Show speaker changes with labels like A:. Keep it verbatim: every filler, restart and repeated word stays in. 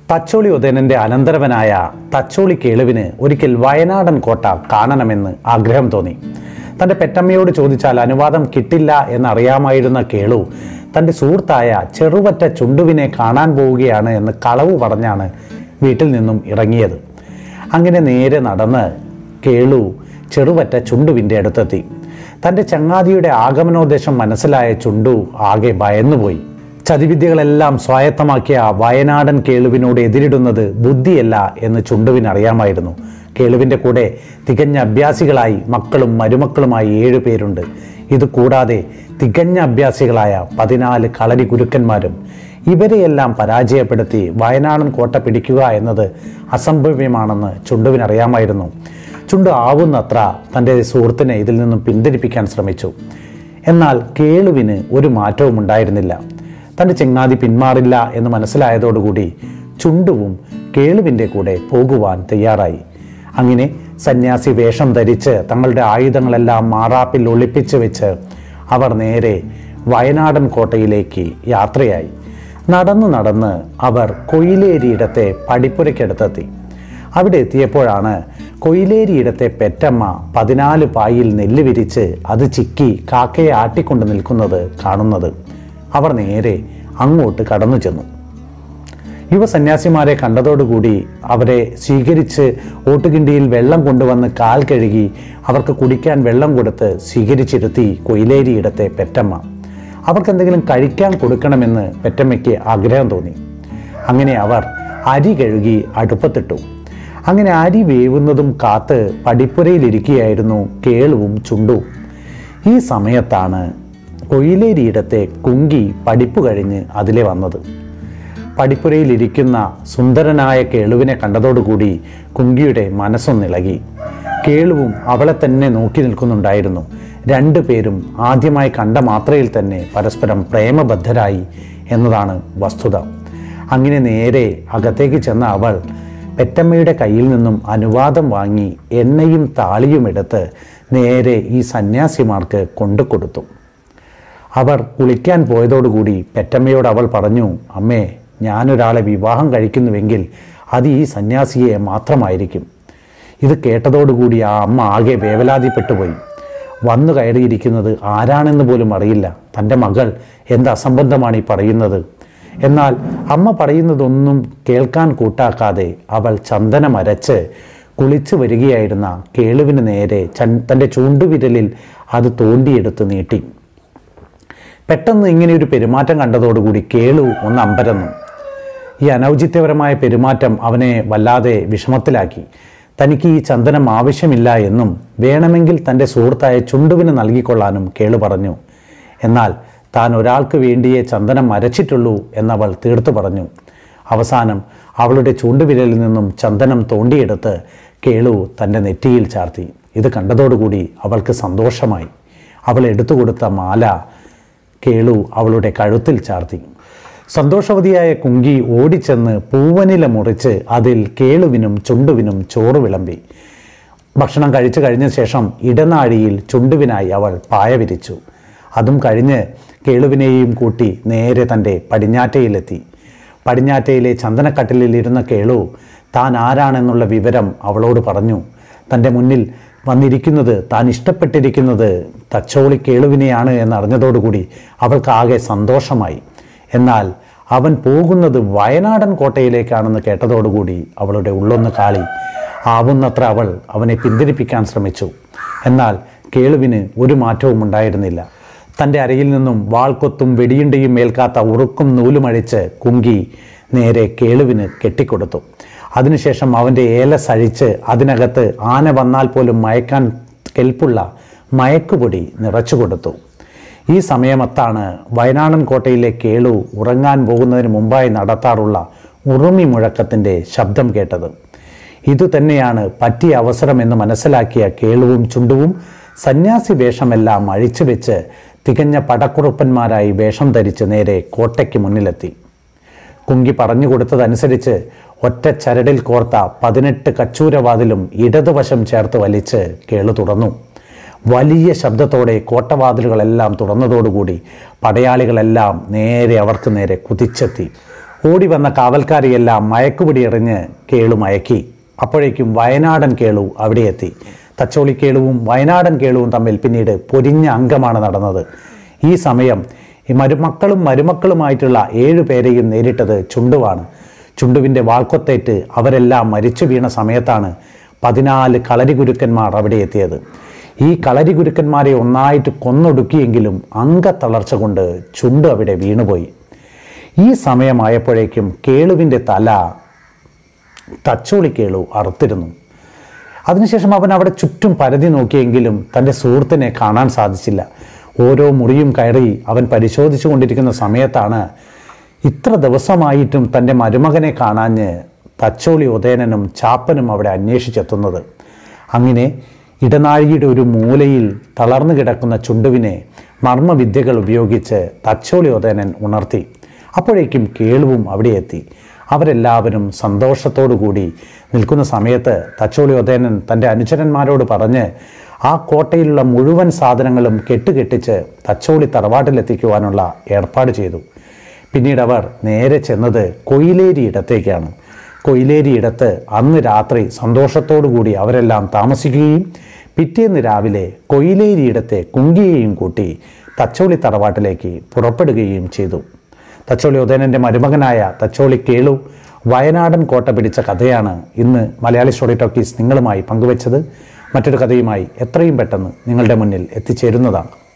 A: തച്ചോളി ഉദയനന്റെ അനന്തരവനായ തച്ചോളി കേളുവിന് ഒരിക്കൽ വയനാടൻ കോട്ട കാണണമെന്ന് ആഗ്രഹം തോന്നി. തൻ്റെ പെറ്റമ്മയോട് ചോദിച്ചാൽ അനുവാദം കിട്ടില്ല എന്നറിയാമായിരുന്ന കേളു തൻ്റെ സുഹൃത്തായ ചെറുവറ്റ ചുണ്ടുവിനെ കാണാൻ പോവുകയാണ് എന്ന് കളവ് പറഞ്ഞാണ് വീട്ടിൽ നിന്നും ഇറങ്ങിയത്. അങ്ങനെ നേരെ നടന്ന് കേളു ചെറുവറ്റ ചുണ്ടുവിൻ്റെ അടുത്തെത്തി. തൻ്റെ ചങ്ങാതിയുടെ ആഗമനോദ്ദേശം മനസ്സിലായ ചുണ്ടു ആകെ ഭയന്നുപോയി. ചതിവിദ്യകളെല്ലാം സ്വായത്തമാക്കിയ വയനാടൻ കേളുവിനോട് എതിരിടുന്നത് ബുദ്ധിയല്ല എന്ന് ചുണ്ടുവിനറിയാമായിരുന്നു. കേളുവിൻ്റെ കൂടെ തികഞ്ഞ അഭ്യാസികളായി മക്കളും മരുമക്കളുമായി ഏഴു പേരുണ്ട്. ഇത് കൂടാതെ തികഞ്ഞ അഭ്യാസികളായ പതിനാല് കളരി ഗുരുക്കന്മാരും. ഇവരെയെല്ലാം പരാജയപ്പെടുത്തി വയനാടൻ കോട്ട പിടിക്കുക എന്നത് അസംഭവ്യമാണെന്ന് ചുണ്ടുവിനറിയാമായിരുന്നു. ചുണ്ടു ആവുന്നത്ര തൻ്റെ സുഹൃത്തിനെ ഇതിൽ നിന്നും പിന്തിരിപ്പിക്കാൻ ശ്രമിച്ചു. എന്നാൽ കേളുവിന് ഒരു മാറ്റവും ഉണ്ടായിരുന്നില്ല. തൻ്റെ ചങ്ങാതി പിന്മാറില്ല എന്ന് മനസ്സിലായതോടുകൂടി ചുണ്ടുവും കേളുവിൻ്റെ കൂടെ പോകുവാൻ തയ്യാറായി. അങ്ങനെ സന്യാസി വേഷം ധരിച്ച് തങ്ങളുടെ ആയുധങ്ങളെല്ലാം മാറാപ്പിൽ ഒളിപ്പിച്ച് വെച്ച് അവർ നേരെ വയനാടൻ കോട്ടയിലേക്ക് യാത്രയായി. നടന്നു നടന്ന് അവർ കൊയിലേരിയിടത്തെ പടിപ്പുരയ്ക്കടുത്തെത്തി. അവിടെ എത്തിയപ്പോഴാണ് കൊയിലേരിയിടത്തെ പെറ്റമ്മ പതിനാല് പായിൽ നെല്ല് വിരിച്ച് അത് ചിക്കി കാക്കയെ ആട്ടിക്കൊണ്ട് നിൽക്കുന്നത് കാണുന്നത്. അവർ നേരെ അങ്ങോട്ട് കടന്നു ചെന്നു. യുവസന്യാസിമാരെ കണ്ടതോടുകൂടി അവരെ സ്വീകരിച്ച് ഓട്ടുകിണ്ടിയിൽ വെള്ളം കൊണ്ടുവന്ന് കാൽ കഴുകി അവർക്ക് കുടിക്കാൻ വെള്ളം കൊടുത്ത് സ്വീകരിച്ചിരുത്തി കൊയിലേരിയിടത്തെ പെറ്റമ്മ. അവർക്ക് എന്തെങ്കിലും കഴിക്കാൻ കൊടുക്കണമെന്ന് പെറ്റമ്മയ്ക്ക് ആഗ്രഹം തോന്നി. അങ്ങനെ അവർ അരി കഴുകി അടുപ്പത്തിട്ടു. അങ്ങനെ അരി വേവുന്നതും കാത്ത് പടിപ്പുരയിലിരിക്കുകയായിരുന്നു കേളുവും ചുണ്ടുവും. ഈ സമയത്താണ് കൊയിലേരിയിടത്തെ കുങ്കി പഠിപ്പ് കഴിഞ്ഞ് അതിലെ വന്നത്. പടിപ്പുരയിലിരിക്കുന്ന സുന്ദരനായ കേളുവിനെ കണ്ടതോടുകൂടി കുങ്കിയുടെ മനസ്സൊന്നിളകി. കേളുവും അവളെ തന്നെ നോക്കി നിൽക്കുന്നുണ്ടായിരുന്നു. രണ്ടു പേരും ആദ്യമായി കണ്ട മാത്രയിൽ തന്നെ പരസ്പരം പ്രേമബദ്ധരായി എന്നതാണ് വസ്തുത. അങ്ങനെ നേരെ അകത്തേക്ക് ചെന്ന അവൾ പെറ്റമ്മയുടെ കയ്യിൽ നിന്നും അനുവാദം വാങ്ങി എണ്ണയും താളിയും എടുത്ത് നേരെ ഈ സന്യാസിമാർക്ക് കൊണ്ടു കൊടുത്തു. അവർ കുളിക്കാൻ പോയതോടുകൂടി പെറ്റമ്മയോട് അവൾ പറഞ്ഞു, അമ്മേ, ഞാനൊരാളെ വിവാഹം കഴിക്കുന്നുവെങ്കിൽ അത് ഈ സന്യാസിയെ മാത്രമായിരിക്കും. ഇത് കേട്ടതോടുകൂടി ആ അമ്മ ആകെ വേവലാതിപ്പെട്ടുപോയി. വന്നു കയറിയിരിക്കുന്നത് ആരാണെന്ന് പോലും അറിയില്ല. തൻ്റെ മകൾ എന്ത് അസംബന്ധമാണ് ഈ പറയുന്നത്. എന്നാൽ അമ്മ പറയുന്നതൊന്നും കേൾക്കാൻ കൂട്ടാക്കാതെ അവൾ ചന്ദനം അരച്ച് കുളിച്ചു വരികയായിരുന്ന കേളുവിന് നേരെ തൻ്റെ ചൂണ്ടുവിരലിൽ അത് തോണ്ടിയെടുത്ത് നീട്ടി. പെട്ടെന്ന് ഇങ്ങനെയൊരു പെരുമാറ്റം കണ്ടതോടുകൂടി കേളു ഒന്ന് അമ്പരന്നു. ഈ അനൗചിത്യപരമായ പെരുമാറ്റം അവനെ വല്ലാതെ വിഷമത്തിലാക്കി. തനിക്ക് ഈ ചന്ദനം ആവശ്യമില്ല എന്നും വേണമെങ്കിൽ തൻ്റെ സുഹൃത്തായ ചുണ്ടുവിന് നൽകിക്കൊള്ളാനും കേളു പറഞ്ഞു. എന്നാൽ താൻ ഒരാൾക്ക് വേണ്ടിയേ ചന്ദനം അരച്ചിട്ടുള്ളൂ എന്നവൾ തീർത്തു പറഞ്ഞു. അവസാനം അവളുടെ ചൂണ്ടുവിരലിൽ നിന്നും ചന്ദനം തോണ്ടിയെടുത്ത് കേളു തൻ്റെ നെറ്റിയിൽ ചാർത്തി. ഇത് കണ്ടതോടുകൂടി അവൾക്ക് സന്തോഷമായി. അവൾ എടുത്തു കൊടുത്ത മാല കേളു അവളുടെ കഴുത്തിൽ ചാർത്തി. സന്തോഷവതിയായ കുങ്കി ഓടിച്ചെന്ന് പൂവനില മുറിച്ച് അതിൽ കേളുവിനും ചുണ്ടുവിനും ചോറ് വിളമ്പി. ഭക്ഷണം കഴിച്ചു കഴിഞ്ഞ ശേഷം ഇടനാഴിയിൽ ചുണ്ടുവിനായി അവൾ പായ വിരിച്ചു. അതും കഴിഞ്ഞ് കേളുവിനെയും കൂട്ടി നേരെ തൻ്റെ പടിഞ്ഞാറ്റയിലെത്തി. പടിഞ്ഞാറ്റയിലെ ചന്ദനക്കട്ടിലിൽ ഇരുന്ന കേളു താൻ ആരാണെന്നുള്ള വിവരം അവളോട് പറഞ്ഞു. തൻ്റെ മുന്നിൽ വന്നിരിക്കുന്നത്, താൻ ഇഷ്ടപ്പെട്ടിരിക്കുന്നത് തച്ചോളി കേളുവിനെയാണ് എന്നറിഞ്ഞതോടുകൂടി അവൾക്കാകെ സന്തോഷമായി. എന്നാൽ അവൻ പോകുന്നത് വയനാടൻ കോട്ടയിലേക്കാണെന്ന് കേട്ടതോടുകൂടി അവളുടെ ഉള്ളൊന്ന് കാളി. ആവുന്നത്ര അവൾ അവനെ പിന്തിരിപ്പിക്കാൻ ശ്രമിച്ചു. എന്നാൽ കേളുവിന് ഒരു മാറ്റവും ഉണ്ടായിരുന്നില്ല. തൻ്റെ അരയിൽ നിന്നും വാൾക്കൊത്തും വെടിയുണ്ടയും ഏൽക്കാത്ത ഉറുക്കും നൂലുമഴിച്ച് കുങ്കി നേരെ കേളുവിന് കെട്ടിക്കൊടുത്തു. അതിനുശേഷം അവൻ്റെ ഏലസ് അഴിച്ച് അതിനകത്ത് ആന വന്നാൽ പോലും മയക്കാൻ കെൽപ്പുള്ള മയക്കുപൊടി നിറച്ചു കൊടുത്തു. ഈ സമയമത്താണ് വയനാടൻ കോട്ടയിലെ കേളു ഉറങ്ങാൻ പോകുന്നതിന് മുമ്പായി നടത്താറുള്ള ഉറുമി മുഴക്കത്തിൻ്റെ ശബ്ദം കേട്ടത്. ഇതുതന്നെയാണ് പറ്റിയ അവസരമെന്ന് മനസ്സിലാക്കിയ കേളുവും ചുണ്ടുവും സന്യാസി വേഷമെല്ലാം അഴിച്ചു വെച്ച് തികഞ്ഞ പടക്കുറുപ്പന്മാരായി വേഷം ധരിച്ച് നേരെ കോട്ടയ്ക്ക് മുന്നിലെത്തി. കുങ്കി പറഞ്ഞു കൊടുത്തതനുസരിച്ച് ഒറ്റ ചരടിൽ കോർത്ത പതിനെട്ട് കച്ചൂരവാതിലും ഇടതുവശം ചേർത്ത് വലിച്ച് കേളു തുറന്നു. വലിയ ശബ്ദത്തോടെ കോട്ടവാതിലുകളെല്ലാം തുറന്നതോടുകൂടി പടയാളികളെല്ലാം നേരെ അവർക്ക് നേരെ കുതിച്ചെത്തി. ഓടി വന്ന കാവൽക്കാരെയെല്ലാം മയക്കുപിടി എറിഞ്ഞ് കേളു മയക്കി. അപ്പോഴേക്കും വയനാടൻ കേളു അവിടെ എത്തി. തച്ചോളി കേളുവും വയനാടൻ കേളുവും തമ്മിൽ പിന്നീട് പൊരിഞ്ഞ അംഗമാണ് നടന്നത്. ഈ സമയം ഈ മരുമക്കളും മരുമക്കളുമായിട്ടുള്ള ഏഴു പേരെയും നേരിട്ടത് ചുണ്ടുവാണ്. ചുണ്ടുവിൻ്റെ വാൾക്കൊത്തേറ്റ് അവരെല്ലാം മരിച്ചു വീണ സമയത്താണ് പതിനാല് കളരി ഗുരുക്കന്മാർ അവിടെ എത്തിയത്. ഈ കളരി ഗുരുക്കന്മാരെ ഒന്നായിട്ട് കൊന്നൊടുക്കിയെങ്കിലും അംഗത്തളർച്ച കൊണ്ട് ചുണ്ടു അവിടെ വീണുപോയി. ഈ സമയമായപ്പോഴേക്കും കേളുവിൻ്റെ തല തച്ചോളി കേളു അറുത്തിരുന്നു. അതിനുശേഷം അവൻ അവിടെ ചുറ്റും പരതി നോക്കിയെങ്കിലും തൻ്റെ സുഹൃത്തിനെ കാണാൻ സാധിച്ചില്ല. ഓരോ മുറിയും കയറി അവൻ പരിശോധിച്ചു കൊണ്ടിരിക്കുന്ന സമയത്താണ് ഇത്ര ദിവസമായിട്ടും തൻ്റെ മരുമകനെ കാണാഞ്ഞ് തച്ചോളി ഉദയനനും ചാപ്പനും അവിടെ അന്വേഷിച്ചെത്തുന്നത്. അങ്ങനെ ഇടനാഴിയുടെ ഒരു മൂലയിൽ തളർന്നു കിടക്കുന്ന ചുണ്ടുവിനെ മർമ്മവിദ്യകൾ ഉപയോഗിച്ച് തച്ചോളി ഉദയനൻ ഉണർത്തി. അപ്പോഴേക്കും കേളുവും അവിടെ എത്തി. അവരെല്ലാവരും സന്തോഷത്തോടു കൂടി നിൽക്കുന്ന സമയത്ത് തച്ചോളി ഉദയനൻ തൻ്റെ അനുചരന്മാരോട് പറഞ്ഞ് ആ കോട്ടയിലുള്ള മുഴുവൻ സാധനങ്ങളും കെട്ടുകെട്ടിച്ച് തച്ചോളി തറവാട്ടിലെത്തിക്കുവാനുള്ള ഏർപ്പാട് ചെയ്തു. പിന്നീട് അവർ നേരെ ചെന്നത് കൊയിലേരി ഇടത്തേക്കാണ്. കൊയിലേരി ഇടത്ത് അന്ന് രാത്രി സന്തോഷത്തോടു കൂടി അവരെല്ലാം താമസിക്കുകയും പിറ്റേന്ന് രാവിലെ കൊയിലേരി ഇടത്തെ കുങ്കിയെയും കൂട്ടി തച്ചോളി തറവാട്ടിലേക്ക് പുറപ്പെടുകയും ചെയ്തു. തച്ചോളി ഉദയനൻ്റെ മരുമകനായ തച്ചോളി കേളു വയനാടൻ കോട്ട പിടിച്ച കഥയാണ് ഇന്ന് മലയാളി സ്റ്റോറി ടോക്കീസ് നിങ്ങളുമായി പങ്കുവച്ചത്. മറ്റൊരു കഥയുമായി എത്രയും പെട്ടെന്ന് നിങ്ങളുടെ മുന്നിൽ എത്തിച്ചേരുന്നതാണ്.